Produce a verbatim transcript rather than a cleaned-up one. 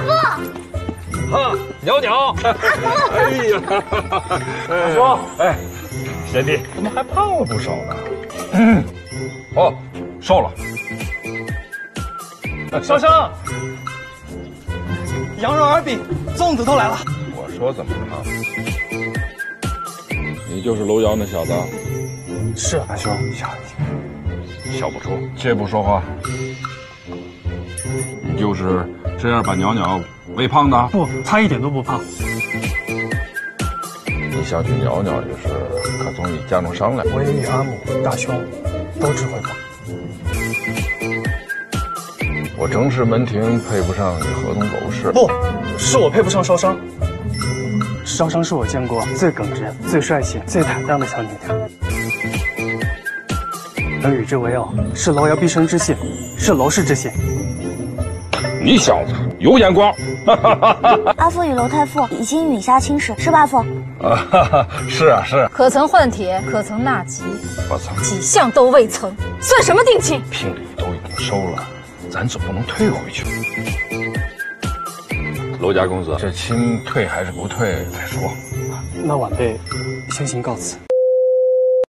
夫， 哈，鸟鸟，哎呀，大叔，哎，贤弟怎么还胖了不少呢？嗯，哦，瘦了。 少商，羊肉二饼，粽子都来了。 我说怎么胖？你就是楼瑶那小子？ 是啊，大兄， 吓一跳，笑不出，切不说话。你就是这样把鸟鸟喂胖的？ 不，他一点都不胖。 你想娶鸟鸟也是，可总与家中商量。 我也与阿母、大兄都只会胖。 我正式门庭配不上你河东狗氏。 不是我配不上少商，少商是我见过最耿直、最帅气、最坦荡的小女娘。能与之为偶，是楼瑶毕生之幸，是楼氏之幸。 你小子有眼光！ 阿父与楼太傅已经允下亲事，是吧，阿父？ 啊，是啊是啊。 可曾换帖？可曾纳吉？ 我操， 几项都未曾，算什么定亲？ 聘礼都已经收了，咱总不能退回去。娄家公子，这亲退还是不退再说。 那晚辈先行告辞。